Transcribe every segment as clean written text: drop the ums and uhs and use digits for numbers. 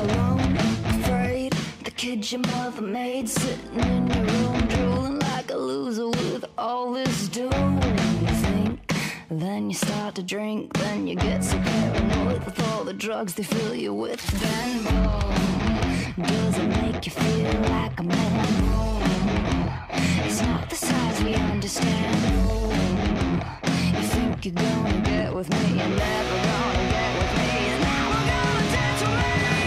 alone, afraid. The kid your mother made, sitting in your room, drooling like a loser with all this doom. You think, then you start to drink, then you get so paranoid with all the drugs they fill you with. Then boom, does it make you feel like a man? Boom, it's not the size we understand. Boom, you think you're gonna get with me, you're never gonna get with me, and now we're gonna dance away.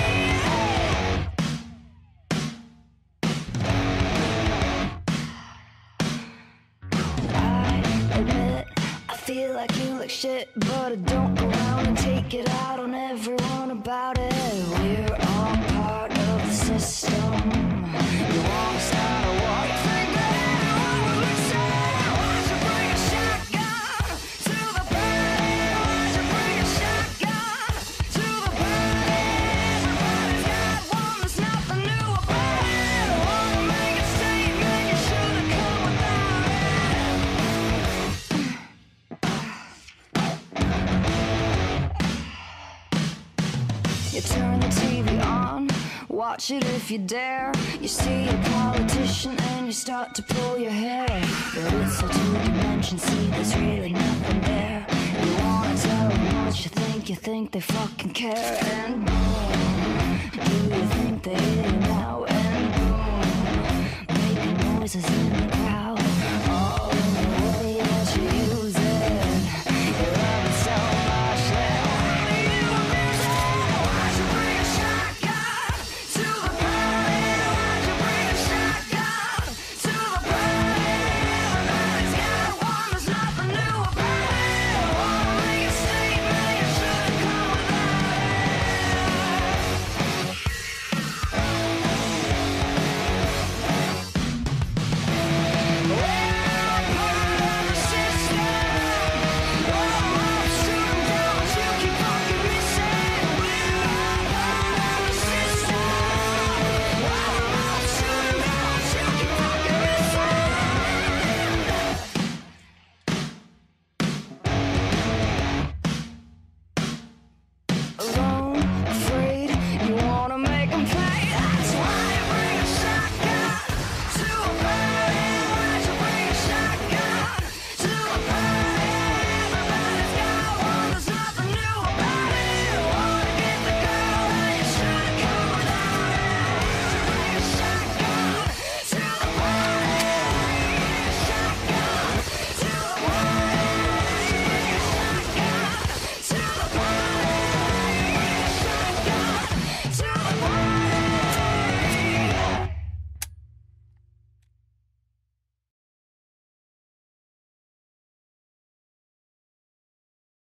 Feel like you like shit, but I don't go around and take it out on everyone about it. We're all part of the system. You wanna start a war, you think that everyone will listen. Why should bring a shotgun to the party? Why should bring a shotgun to the party? Everybody's got one, there's nothing new about it. Wanna make a statement, you should've come without it. You turn the TV on, watch it if you dare. You see a politician and you start to pull your hair. But it's a two-dimension, see there's really nothing there. You wanna tell them what you think they fucking care. And boom,